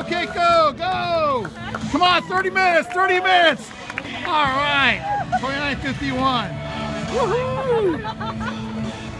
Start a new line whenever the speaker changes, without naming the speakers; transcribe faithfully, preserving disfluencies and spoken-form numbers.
Okay, go, go. Come on, thirty minutes, thirty minutes. All right, twenty-nine fifty-one. Woohoo!